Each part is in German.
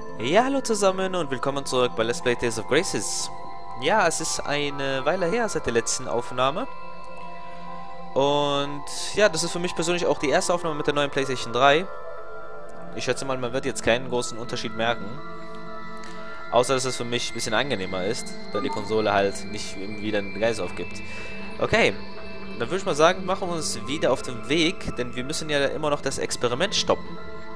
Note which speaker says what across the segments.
Speaker 1: Ja, hallo zusammen und willkommen zurück bei Let's Play Tales of Graces. Ja, es ist eine Weile her seit der letzten Aufnahme. Und ja, das ist für mich persönlich auch die erste Aufnahme mit der neuen PlayStation 3. Ich schätze mal, man wird jetzt keinen großen Unterschied merken. Außer, dass es für mich ein bisschen angenehmer ist, da die Konsole halt nicht wieder den Geist aufgibt. Okay, dann würde ich mal sagen, machen wir uns wieder auf den Weg, denn wir müssen ja immer noch das Experiment stoppen.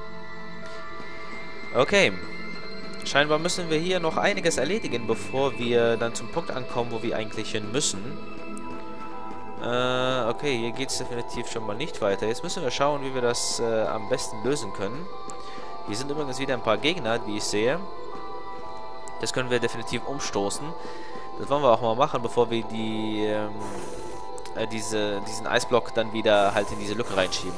Speaker 1: Okay. Scheinbar müssen wir hier noch einiges erledigen, bevor wir dann zum Punkt ankommen, wo wir eigentlich hin müssen. Okay, hier geht es definitiv schon mal nicht weiter. Jetzt müssen wir schauen, wie wir das am besten lösen können. Hier sind übrigens wieder ein paar Gegner, wie ich sehe. Das können wir definitiv umstoßen. Das wollen wir auch mal machen, bevor wir diesen Eisblock dann wieder halt in diese Lücke reinschieben.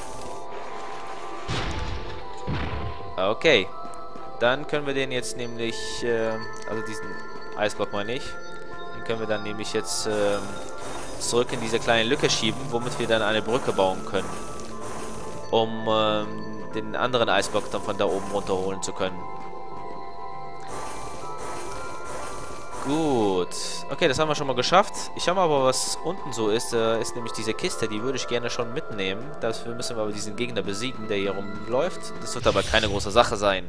Speaker 1: Okay. Dann können wir den jetzt nämlich, also diesen Eisblock meine ich, den können wir dann nämlich jetzt zurück in diese kleine Lücke schieben, womit wir dann eine Brücke bauen können, um den anderen Eisblock dann von da oben runterholen zu können. Gut. Okay, das haben wir schon mal geschafft. Ich schau mal aber, was unten so ist. Ist nämlich diese Kiste, die würde ich gerne schon mitnehmen. Dafür müssen wir aber diesen Gegner besiegen, der hier rumläuft. Das wird aber keine große Sache sein.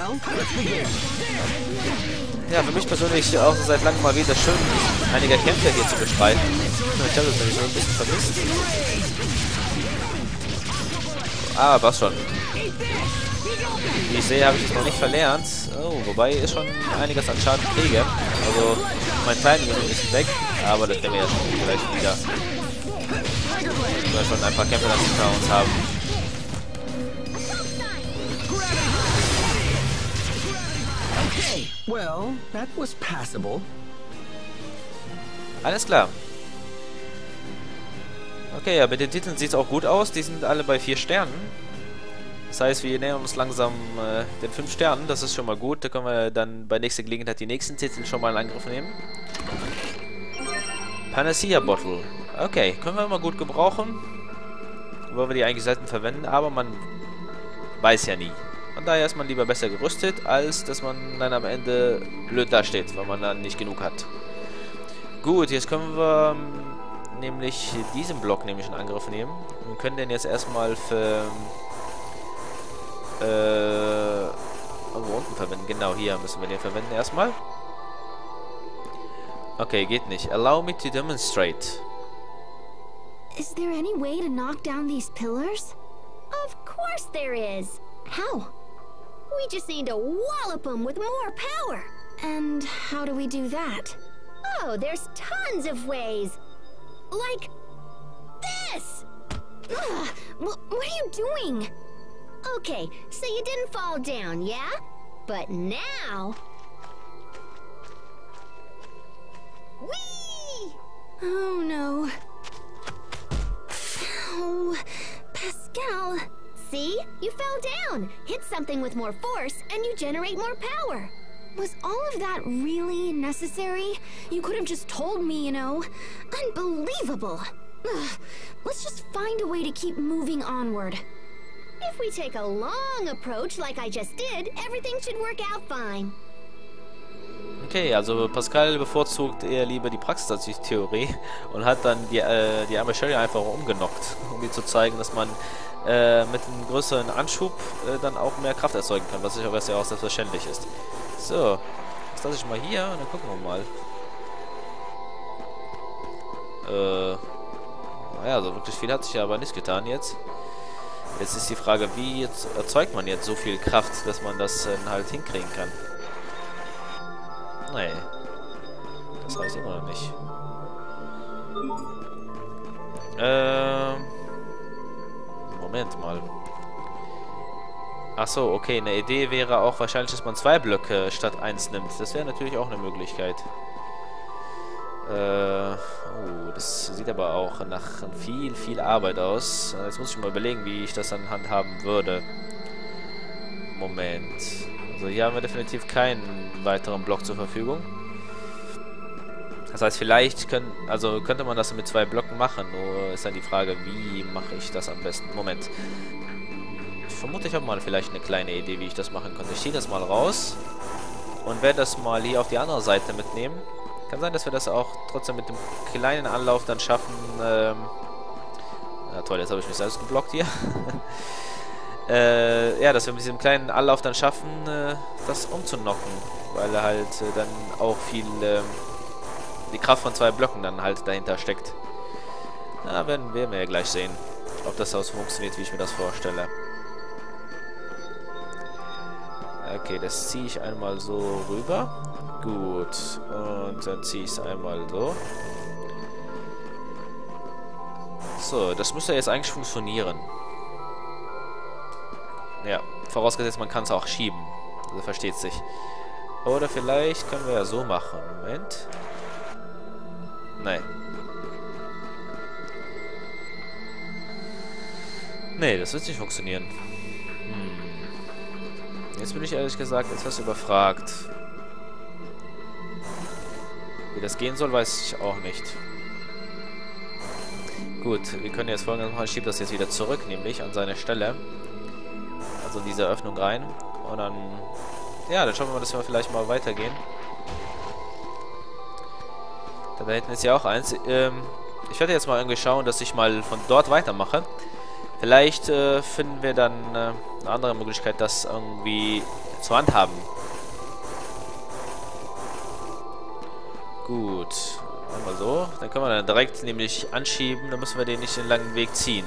Speaker 1: Ja, für mich persönlich auch seit langem mal wieder schön, einige Kämpfe hier zu bestreiten. Ich habe das nämlich so ein bisschen vermisst. Ah, was schon. Wie ich sehe, habe ich es noch nicht verlernt. Oh, wobei ich schon einiges an Schaden kriege. Also, mein Timing ist ein bisschen weg. Aber das werden wir ja schon gleich wieder. Weil wir schon ein paar Kämpfe dann hinter uns haben.
Speaker 2: Well, that was passable.
Speaker 1: Alles klar. Okay, ja, mit den Titeln sieht es auch gut aus. Die sind alle bei 4 Sternen. Das heißt, wir nähern uns langsam den 5 Sternen. Das ist schon mal gut. Da können wir dann bei nächster Gelegenheit die nächsten Titel schon mal in Angriff nehmen. Panacea Bottle. Okay, können wir mal gut gebrauchen. Wollen wir die eigentlich selten verwenden, aber man weiß ja nie. Von daher ist man lieber besser gerüstet, als dass man dann am Ende blöd dasteht, weil man dann nicht genug hat. Gut, jetzt können wir nämlich diesen Block nämlich in Angriff nehmen. Wir können den jetzt erstmal für irgendwo unten verwenden. Genau, hier müssen wir den verwenden erstmal. Okay, geht nicht. Allow me to demonstrate.
Speaker 3: Is there any way to knock down these pillars?
Speaker 4: Of course there is.
Speaker 3: How?
Speaker 4: We just need to wallop them with more power.
Speaker 3: And how do we do that?
Speaker 4: Oh, there's tons of ways. Like this.
Speaker 3: Ugh, what are you doing?
Speaker 4: Okay, so you didn't fall down, yeah? But now... Whee!
Speaker 3: Oh no. Oh, Pascal.
Speaker 4: See? You fell down. Hit something with more force, and you generate more power.
Speaker 3: Was all of that really necessary? You could have just told me, you know. Unbelievable. Ugh, let's just find a way to keep moving onward.
Speaker 4: If we take a long approach like I just did, everything should work out fine.
Speaker 1: Okay, also Pascal bevorzugt eher lieber die Praxis als die Theorie und hat dann die arme Sherry einfach umgenockt, um ihr zu zeigen, dass man mit einem größeren Anschub dann auch mehr Kraft erzeugen kann, was ja auch selbstverständlich ist. So, jetzt lasse ich mal hier und dann gucken wir mal. Naja, so wirklich viel hat sich ja aber nicht getan jetzt. Jetzt ist die Frage, wie jetzt erzeugt man jetzt so viel Kraft, dass man das halt hinkriegen kann. Nee. Das weiß ich immer noch nicht. Moment mal. Ach so, okay. Eine Idee wäre auch wahrscheinlich, dass man 2 Blöcke statt 1 nimmt. Das wäre natürlich auch eine Möglichkeit. Oh, das sieht aber auch nach viel Arbeit aus. Jetzt muss ich mal überlegen, wie ich das dann handhaben würde. Moment. Also hier haben wir definitiv keinen weiteren Block zur Verfügung. Das heißt, vielleicht könnte man das mit 2 Blöcken machen. Nur ist dann die Frage, wie mache ich das am besten? Moment. vermute, ich habe mal vielleicht eine kleine Idee, wie ich das machen könnte. Ich ziehe das mal raus und werde das mal hier auf die andere Seite mitnehmen. Kann sein, dass wir das auch trotzdem mit dem kleinen Anlauf dann schaffen. Na toll, jetzt habe ich mich selbst geblockt hier. Ja, dass wir mit diesem kleinen Anlauf dann schaffen, das umzunocken. Weil er halt dann auch viel die Kraft von 2 Blöcken dann halt dahinter steckt. Na, werden wir ja gleich sehen, ob das so funktioniert, wie ich mir das vorstelle. Okay, das ziehe ich einmal so rüber. Gut. Und dann ziehe ich es einmal so. So, das müsste jetzt eigentlich funktionieren. Ja, vorausgesetzt, man kann es auch schieben. Also versteht sich. Oder vielleicht können wir ja so machen. Moment. Nein. Nee, das wird nicht funktionieren. Jetzt bin ich ehrlich gesagt etwas überfragt. Wie das gehen soll, weiß ich auch nicht. Gut, wir können jetzt folgendes machen. Ich schiebe das jetzt wieder zurück, nämlich an seine Stelle. Also in diese Öffnung rein. Und dann... Ja, dann schauen wir mal, dass wir vielleicht mal weitergehen. Da hinten ist ja auch eins. Ich werde jetzt mal irgendwie schauen, dass ich mal von dort weitermache. Vielleicht finden wir dann eine andere Möglichkeit, das irgendwie zu handhaben. Gut. Machen wir so. Dann können wir dann direkt nämlich anschieben. Dann müssen wir den nicht den langen Weg ziehen.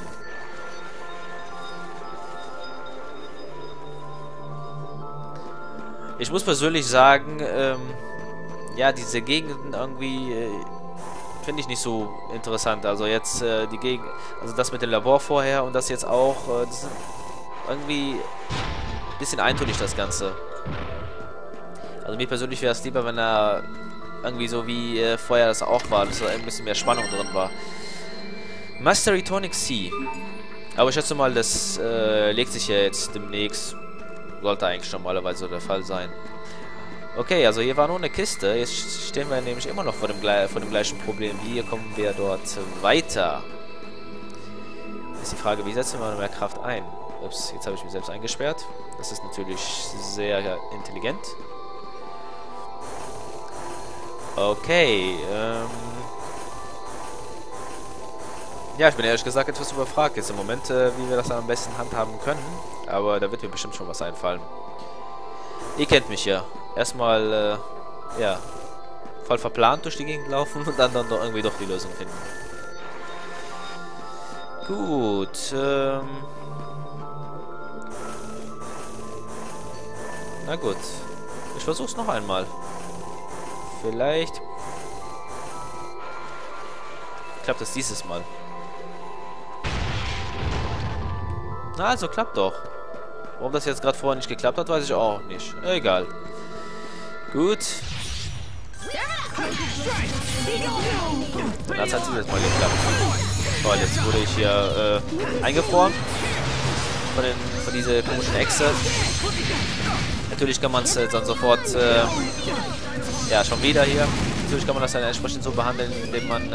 Speaker 1: Ich muss persönlich sagen, ja, diese Gegenden irgendwie finde ich nicht so interessant. Also jetzt die Gegend, also das mit dem Labor vorher und das jetzt auch, das ist irgendwie ein bisschen eintönig, das Ganze. Also mir persönlich wäre es lieber, wenn er irgendwie so wie vorher das auch war, dass da ein bisschen mehr Spannung drin war. Mastery Tonic C. Aber ich schätze mal, das legt sich ja jetzt demnächst. Sollte eigentlich normalerweise so der Fall sein. Okay, also hier war nur eine Kiste. Jetzt stehen wir nämlich immer noch vor dem gleichen Problem. Wie kommen wir dort weiter? Ist die Frage, wie setzen wir mehr Kraft ein? Ups, jetzt habe ich mich selbst eingesperrt. Das ist natürlich sehr intelligent. Okay, ja, ich bin ehrlich gesagt etwas überfragt jetzt im Moment, wie wir das am besten handhaben können. Aber da wird mir bestimmt schon was einfallen. Ihr kennt mich ja. Erstmal, ja, voll verplant durch die Gegend laufen und dann doch irgendwie doch die Lösung finden. Gut, na gut. Ich versuch's noch einmal. Vielleicht klappt es dieses Mal. Na, also klappt doch. Warum das jetzt gerade vorher nicht geklappt hat, weiß ich auch nicht. Egal. Gut. Dann hat es halt dieses Mal geklappt. Toll, jetzt wurde ich hier eingefroren. Von dieser komischen Echse. Natürlich kann man es dann sofort... ja, schon wieder hier. Natürlich kann man das dann entsprechend so behandeln, indem man...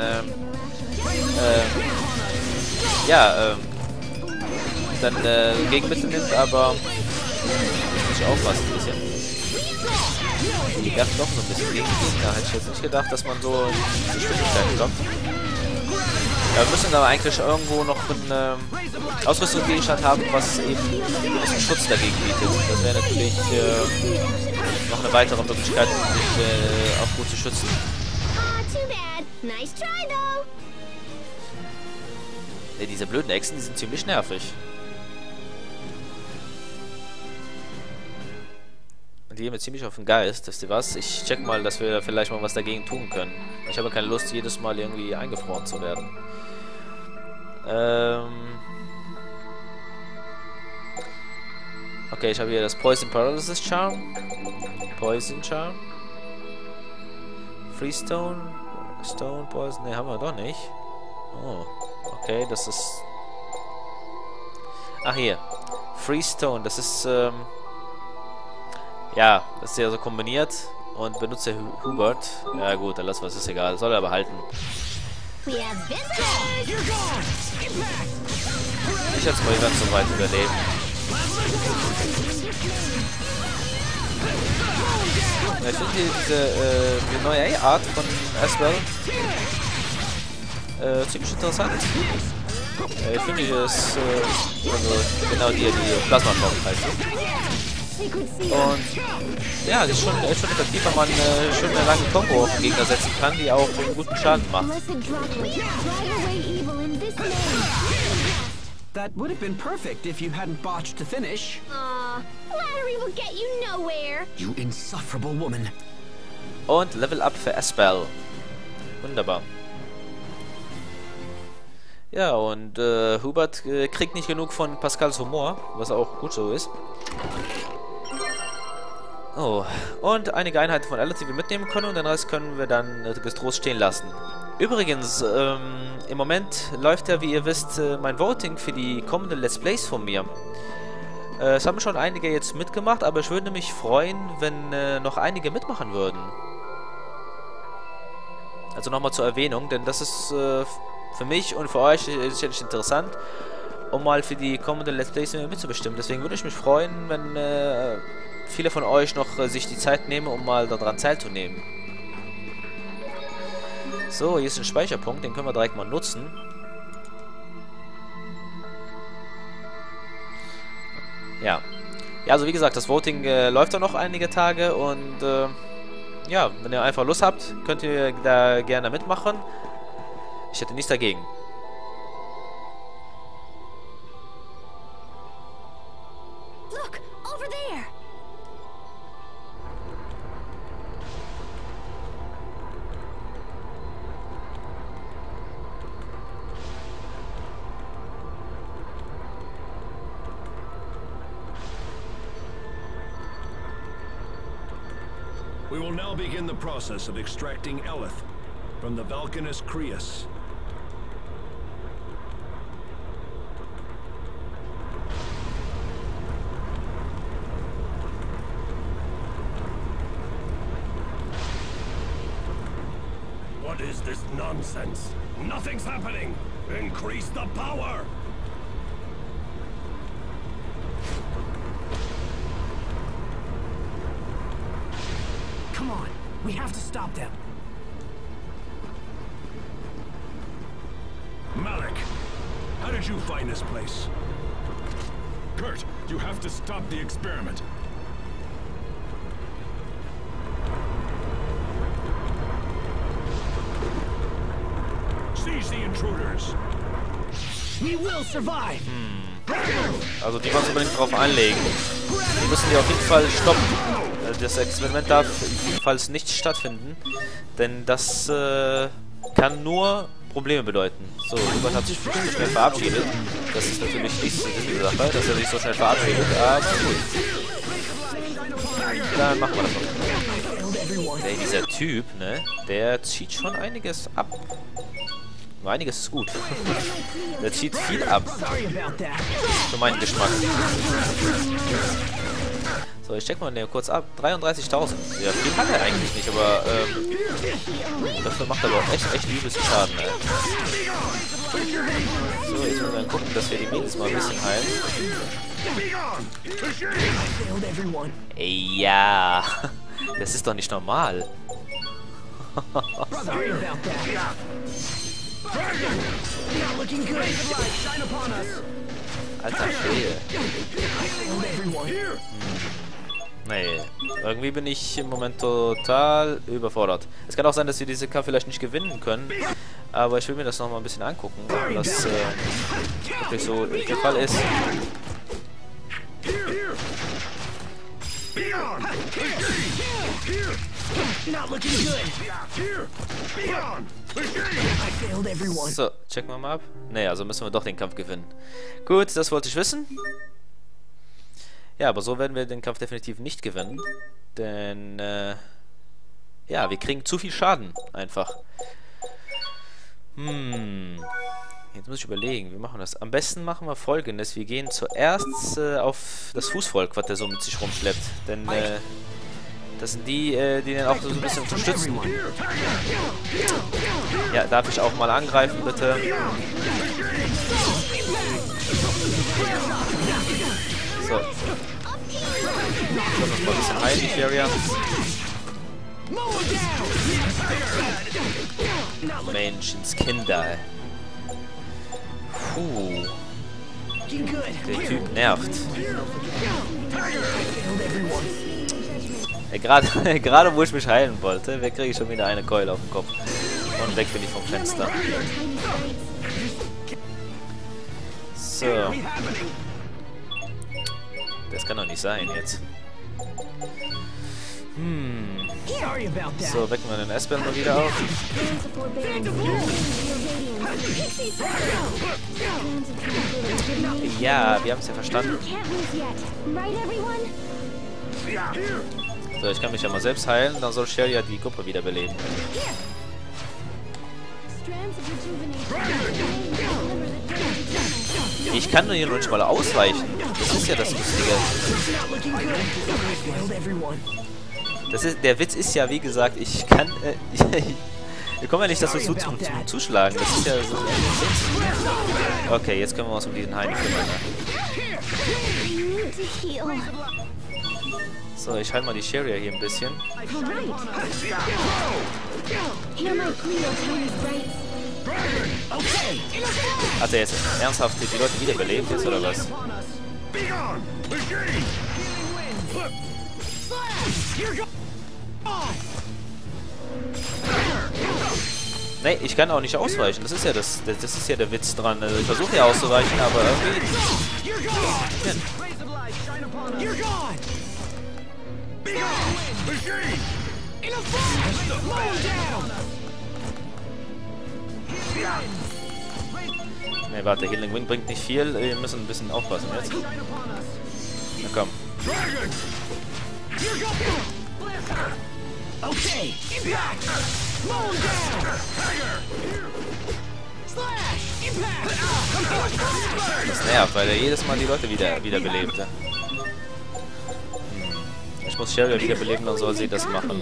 Speaker 1: ja, dann Gegenmittel nimmt, aber ich muss ich aufpassen ein bisschen. Die werfen doch so ein bisschen gegen die Gegner. Hätte ich jetzt nicht gedacht, dass man so die Geschwindigkeit kommt. Ja, wir müssen aber eigentlich irgendwo noch einen Ausrüstungsgegenstand haben, was eben ein bisschen Schutz dagegen bietet. Das wäre natürlich noch eine weitere Möglichkeit, um sich auch gut zu schützen. Ja, diese blöden Echsen, die sind ziemlich nervig. Und die gehen mir ziemlich auf den Geist, wisst ihr was? Ich check mal, dass wir vielleicht mal was dagegen tun können. Ich habe keine Lust, jedes Mal irgendwie eingefroren zu werden. Okay, ich habe hier das Poison Paralysis Charm. Poison Charm. Freestone. Stone Poison. Ne, haben wir doch nicht. Oh. Okay, das ist... Ach, hier. Freestone. Das ist, ja, das ist ja so kombiniert. Und benutze Hubert. Ja gut, dann lass was, ist egal. Soll er behalten. Ich schätze mal, wir werden so weit überleben. Ja, ich finde die neue Art von Asbel ziemlich interessant. Ich finde die ist also genau die Plasma-Form halt. Und ja, das ist schon effektiv, wenn man schön eine lange Combo auf den Gegner setzen kann, die auch einen guten Schaden macht.
Speaker 2: That would have been perfect if you hadn't botched the finish.
Speaker 4: Aw, flattery will get you nowhere.
Speaker 2: You insufferable woman.
Speaker 1: Und Level Up für Asbel. Wunderbar. Ja, und Hubert kriegt nicht genug von Pascals Humor, was auch gut so ist. Oh, und einige Einheiten von Alice, die wir mitnehmen können, und den Rest können wir dann getrost stehen lassen. Übrigens, im Moment läuft ja, wie ihr wisst, mein Voting für die kommenden Let's Plays von mir. Es haben schon einige jetzt mitgemacht, aber ich würde mich freuen, wenn noch einige mitmachen würden. Also nochmal zur Erwähnung, denn das ist für mich und für euch sicherlich interessant, um mal für die kommenden Let's Plays mitzubestimmen. Deswegen würde ich mich freuen, wenn viele von euch noch sich die Zeit nehmen, um mal daran teilzunehmen. So, hier ist ein Speicherpunkt, den können wir direkt mal nutzen. Ja. Ja, also wie gesagt, das Voting läuft da noch einige Tage und ja, wenn ihr einfach Lust habt, könnt ihr da gerne mitmachen. Ich hätte nichts dagegen.
Speaker 3: Look, over there.
Speaker 5: We will now begin the process of extracting Eleth from the Valkanus Creus. What is this nonsense? Nothing's happening! Increase the power!
Speaker 2: Come on, we have to stop them.
Speaker 5: Malik, how did you find this place? Kurt, you have to stop the experiment. Seize the intruders.
Speaker 2: We will survive.
Speaker 1: Also die wollen uns unbedingt drauf einlegen. Wir müssen die auf jeden Fall stoppen. Das Experiment darf jedenfalls nicht stattfinden, denn das kann nur Probleme bedeuten. So, Hubert hat sich so schnell verabschiedet. Das ist natürlich nicht so die Sache, dass er sich so schnell verabschiedet, aber gut. Dann machen wir das noch. Ey, dieser Typ, ne, der zieht schon einiges ab. Nur einiges ist gut. Der zieht viel ab. Für meinen Geschmack. So, ich check mal den kurz ab. 33.000. Ja, viel hat er eigentlich nicht, aber dafür macht er aber auch echt übelst Schaden, ey. So, jetzt müssen wir dann gucken, dass wir die Mädels mal ein bisschen heilen. Ey, ja. Das ist doch nicht normal. Alter Schwede. Nee, irgendwie bin ich im Moment total überfordert. Es kann auch sein, dass wir diese Kampf vielleicht nicht gewinnen können, aber ich will mir das nochmal ein bisschen angucken, ob das wirklich so der Fall ist. So, checken wir mal ab. Nee, also müssen wir doch den Kampf gewinnen. Gut, das wollte ich wissen. Ja, aber so werden wir den Kampf definitiv nicht gewinnen. Denn, ja, wir kriegen zu viel Schaden, einfach. Jetzt muss ich überlegen, wir machen das. Am besten machen wir Folgendes. Wir gehen zuerst auf das Fußvolk, was der so mit sich rumschleppt. Denn, das sind die, die den auch so ein bisschen unterstützen. Ja, darf ich auch mal angreifen, bitte? So. Können wir uns mal ein bisschen heilen, die Sharia. Menschenskinder. Puh. Der Typ nervt. Gerade wo ich mich heilen wollte, kriege ich schon wieder eine Keule auf den Kopf. Und weg bin ich vom Fenster. So. Das kann doch nicht sein jetzt. So, wecken wir den S-Band mal wieder auf. Ja, wir haben es ja verstanden. So, ich kann mich ja mal selbst heilen, dann soll Sharia die Gruppe wiederbeleben. Ich kann nur hier noch nicht mal ausweichen. Das ist ja das Lustige. Der Witz ist ja, wie gesagt, ich kann... wir kommen ja nicht dazu zum Zuschlagen. Das ist ja so... Okay, jetzt können wir uns um diesen Heini kümmern. So, ich halte mal die Sharia hier ein bisschen. Hat er jetzt ernsthaft die Leute wiederbelebt jetzt, oder was? Nee, ich kann auch nicht ausweichen. Das ist ja das ist ja der Witz dran. Also ich versuche ja auszuweichen, aber irgendwie... Ne, warte, Healing Wing bringt nicht viel. Wir müssen ein bisschen aufpassen jetzt. Na komm. Das nervt, weil er jedes Mal die Leute wiederbelebte. Ich muss Sharia wiederbeleben, dann soll sie das machen.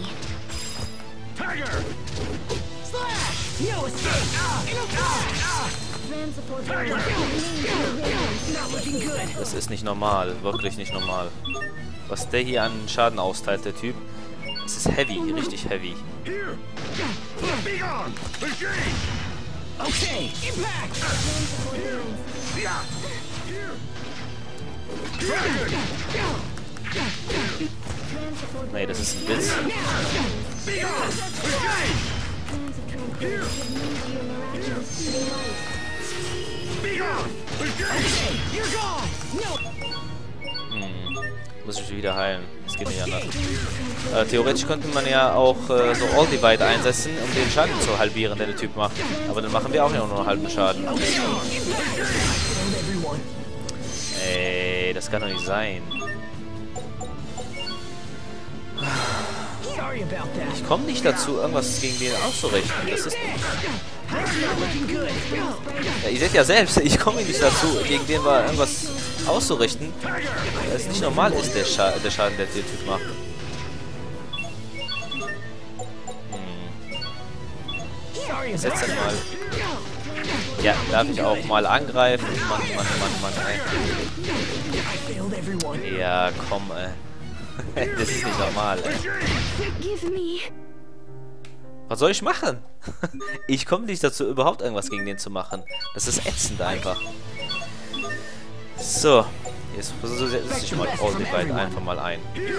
Speaker 1: Das ist nicht normal, wirklich nicht normal. Was der hier an Schaden austeilt, der Typ. Es ist heavy, richtig heavy. Nee, das ist ein Witz. Muss ich wieder heilen. Das geht nicht anders. Theoretisch könnte man ja auch so All Divide einsetzen, um den Schaden zu halbieren, den der Typ macht. Aber dann machen wir auch nur einen halben Schaden. Ey, das kann doch nicht sein. Ich komme nicht dazu, irgendwas gegen den auszurichten. Das ist... Ja, ihr seht ja selbst, ich komme nicht dazu, gegen den mal irgendwas auszurichten, weil es nicht normal ist, der Schaden, der Typ macht. Setz dann mal. Ja, darf ich auch mal angreifen? Mann. Ja, komm, das ist nicht normal, Was soll ich machen? Ich komme nicht dazu, überhaupt irgendwas gegen den zu machen. Das ist ätzend einfach. So. Jetzt setze ich mal All Divide einfach mal ein.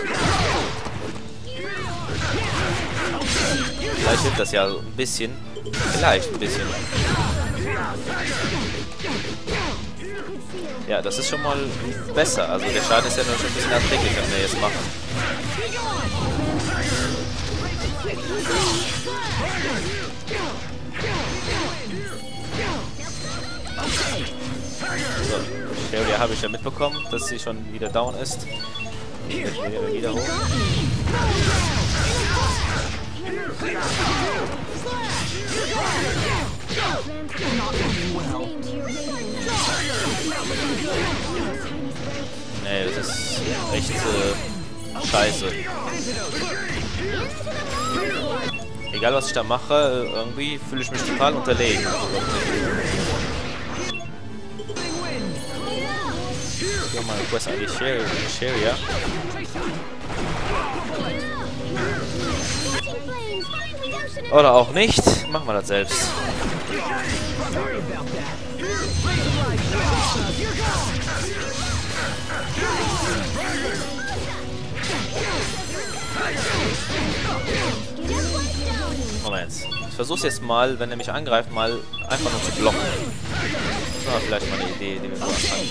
Speaker 1: Vielleicht hilft das ja so ein bisschen. Vielleicht ein bisschen. Ja, das ist schon mal besser. Also der Schaden ist ja nur schon ein bisschen erträglicher, wenn wir jetzt machen. So, Sharia habe ich ja mitbekommen, dass sie schon wieder down ist. Wieder hoch. Nee, das ist echt scheiße. Egal was ich da mache, irgendwie fühle ich mich total unterlegen. nochmal eine Quest an die Sheria. Oder auch nicht. Machen wir das selbst. Moment. Ich versuch's jetzt mal, wenn er mich angreift, mal einfach nur zu blocken. Das war vielleicht mal eine Idee, die wir so anfangen.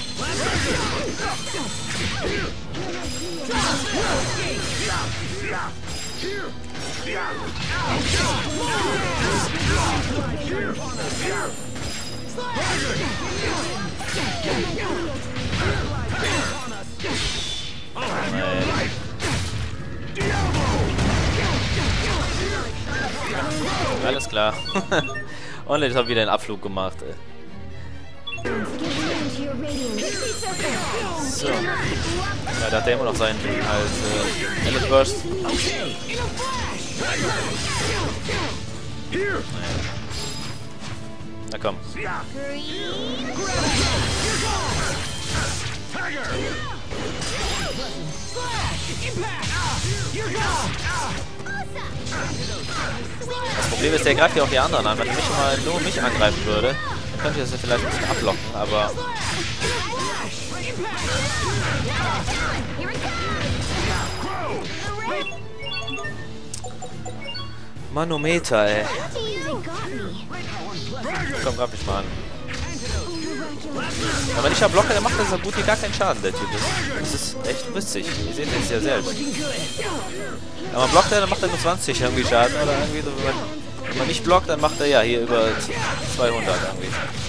Speaker 1: Alles klar. Und jetzt habe ich wieder einen Abflug gemacht. So. Ja, da hat der immer noch seinen halt Elite Burst. Na komm. Das Problem ist, der greift ja auch die anderen an. Wenn er nur mich angreifen würde, dann könnte ich das ja vielleicht ein bisschen ablocken, aber... Manometer, ey. Komm, greif mich mal an. Aber wenn ich ja blocke, dann macht er so gut wie gar keinen Schaden, der Typ. Das ist echt witzig. Ihr seht es ja selbst. Wenn man blockt, dann macht er nur 20 irgendwie Schaden. Oder irgendwie so, wenn man nicht blockt, dann macht er ja hier über 200 irgendwie.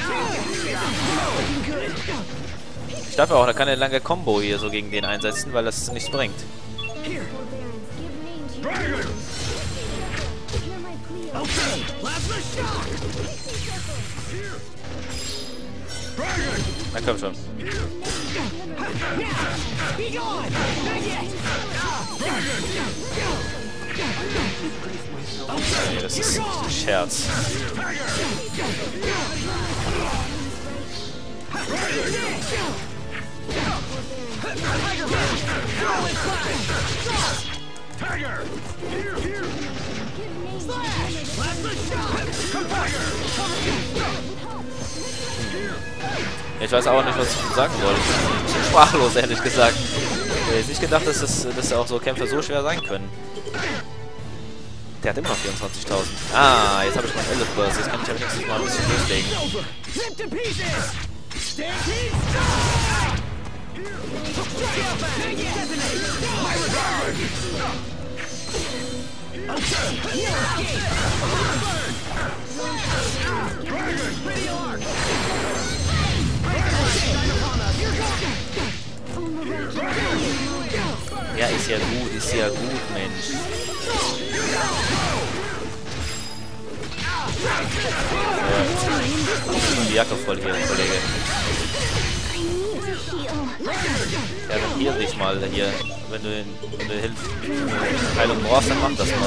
Speaker 1: Ich darf auch, da kann er lange Combo hier so gegen den einsetzen, weil das nichts bringt. Na komm schon. Okay, das ist ein Scherz. Ich weiß auch nicht, was ich sagen wollte. Ich bin ein bisschen sprachlos, ehrlich gesagt. Ich hätte jetzt nicht gedacht, dass auch so Kämpfe so schwer sein können. Der hat immer noch 24.000. Ah, jetzt habe ich meinen Elite Burst. Jetzt kann ich aber nächstes Mal ein bisschen loslegen. Ja, ist ja gut, Mensch. Die Jacke voll hier, Kollege. Ja, dann heal dich mal hier. Wenn du Heilung brauchst, dann mach das mal.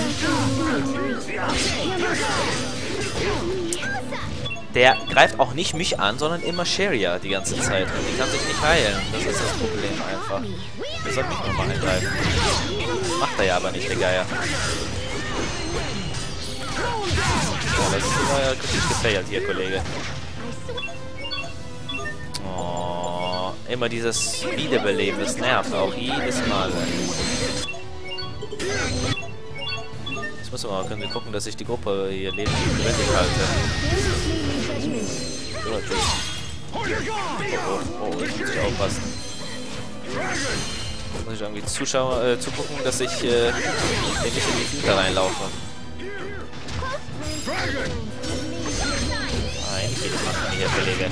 Speaker 1: Der greift auch nicht mich an, sondern immer Sheria die ganze Zeit. Und die kann sich nicht heilen. Das ist das Problem einfach. Der soll mich nochmal angreifen. Macht er ja aber nicht, der Geier. Ja, das ist immer richtig gefailt hier, Kollege. Oh, immer dieses Wiederbeleben, das nervt auch jedes Mal. Jetzt müssen wir gucken, dass ich die Gruppe hier lebendig halte. Oh, jetzt muss ich aufpassen. Jetzt muss ich irgendwie zugucken, dass ich nicht in die Finte reinlaufe. Nein, nicht jedes Mal hier, Kollege.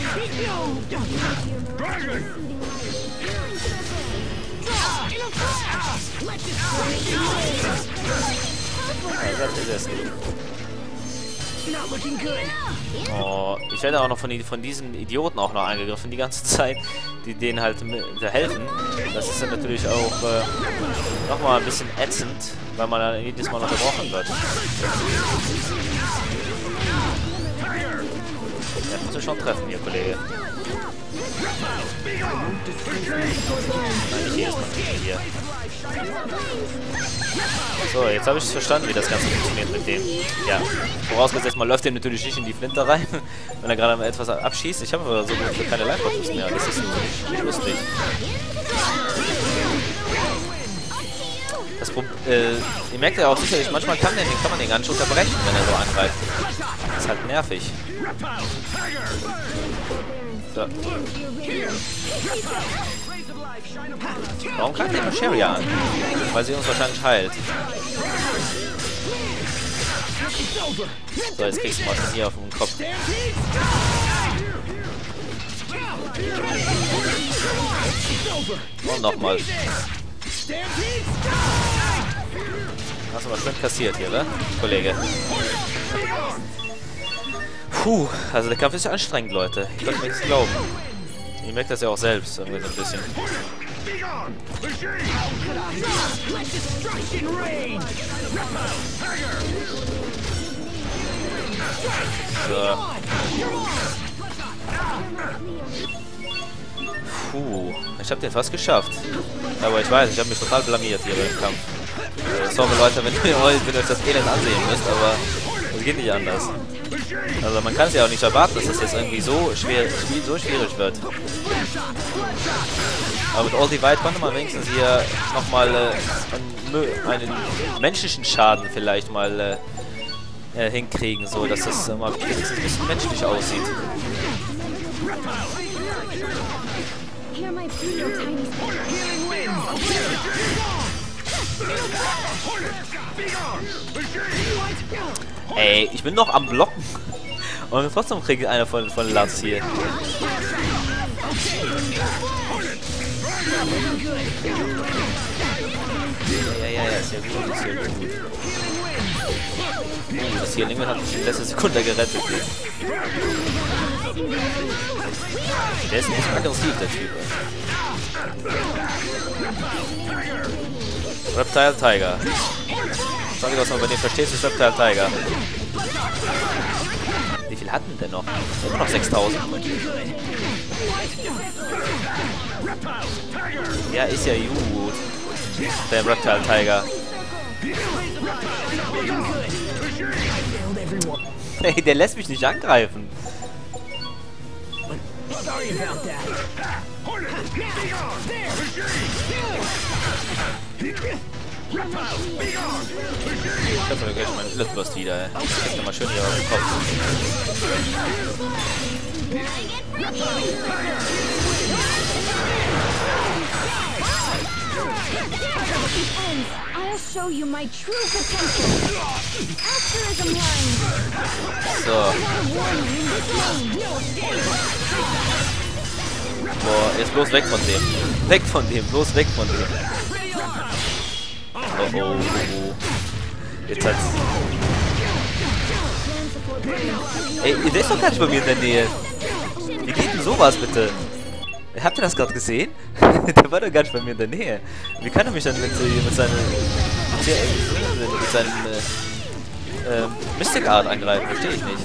Speaker 1: Oh, ich werde auch noch von diesen Idioten auch noch angegriffen die ganze Zeit, die denen halt helfen. Das ist dann natürlich auch nochmal ein bisschen ätzend, weil man dann jedes Mal unterbrochen wird. Ja, muss ich schon treffen hier, Kollege. Hier. So, jetzt habe ich es verstanden, wie das Ganze funktioniert mit dem. Ja, vorausgesetzt, man läuft dem natürlich nicht in die Flinte rein, wenn er gerade mal etwas abschießt. Ich habe aber so gut keine Live-Buttons mehr. Das ist nicht lustig. Ihr merkt ja auch sicherlich, manchmal kann man den gar nicht unterbrechen, wenn er so angreift. Das ist halt nervig. So. Warum greift der Sherry an? Weil sie uns wahrscheinlich heilt. So, jetzt kriegst du mal von hier auf den Kopf. Und nochmal. Hast du mal schön kassiert hier, ne, Kollege? Puh, also der Kampf ist ja anstrengend, Leute. Ich kann mir nichts glauben. Ihr merkt das ja auch selbst, irgendwie so ein bisschen. So. Puh, ich habe den fast geschafft. Aber ich weiß, ich habe mich total blamiert hier beim Kampf. Sorry Leute, wenn ihr euch das Elend ansehen müsst, aber es geht nicht anders. Also man kann es ja auch nicht erwarten, dass das jetzt irgendwie so schwierig wird. Aber mit All Divide konnte man wenigstens hier nochmal einen menschlichen Schaden vielleicht mal hinkriegen, so dass das mal wenigstens ein bisschen menschlich aussieht. Ey, ich bin noch am Blocken. Und trotzdem kriege ich einer von Lars hier. Ja, ist ja gut, ist ja gut. Das hier Lingen hat mich in letzter Sekunde gerettet. Der ist ein bisschen aggressiv, der Typ. Reptile Tiger. Sag dir, was man bei dem versteht, ist Reptile Tiger. Wie viel hatten denn noch? Immer noch 6000. Ja, ist ja gut. Der Reptile Tiger. Hey, der lässt mich nicht angreifen. Ich hab mir gleich meinen Liftburst wieder, ey. Ich krieg mal schön hier auf den Kopf.
Speaker 3: I'll show you my true potential. Asterism line.
Speaker 1: So. Boah, jetzt bloß weg von dem. Weg von dem, bloß weg von dem. Oh, oh, oh. Jetzt hat's... Ey, der ist doch gar nicht bei mir in der Nähe. Wie geht denn sowas, bitte? Habt ihr das gerade gesehen? Der war doch gar nicht bei mir in der Nähe. Wie kann er mich dann mit seinem Mystic Art angreifen? Verstehe ich nicht.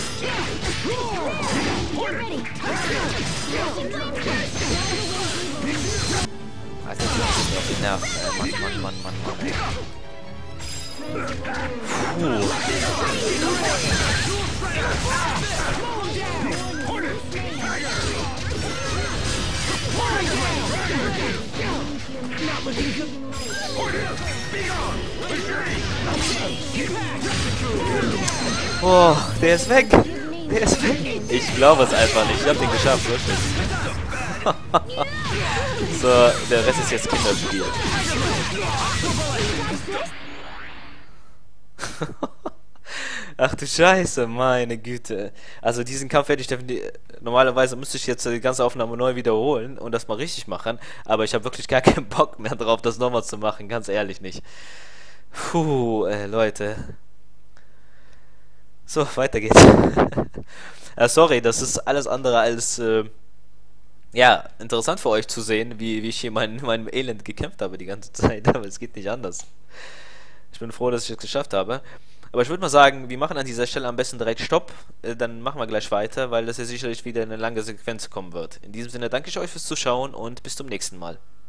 Speaker 1: Alter, das ist mir auf die Nerven. Mann, ey. Puh. Oh, der ist weg. Der ist weg. Ich glaube es einfach nicht. Ich habe den geschafft, wirklich. So, der Rest ist jetzt Kinderspiel. Ach du Scheiße, meine Güte. Also diesen Kampf hätte ich definitiv... Normalerweise müsste ich jetzt die ganze Aufnahme neu wiederholen und das mal richtig machen. Aber ich habe wirklich gar keinen Bock mehr drauf, das nochmal zu machen. Ganz ehrlich nicht. Puh, Leute. So, weiter geht's. Sorry, das ist alles andere als... ja, interessant für euch zu sehen, wie ich hier meinem Elend gekämpft habe die ganze Zeit. Aber es geht nicht anders. Ich bin froh, dass ich es geschafft habe. Aber ich würde mal sagen, wir machen an dieser Stelle am besten direkt Stopp. Dann machen wir gleich weiter, weil das ja sicherlich wieder eine lange Sequenz kommen wird. In diesem Sinne danke ich euch fürs Zuschauen und bis zum nächsten Mal.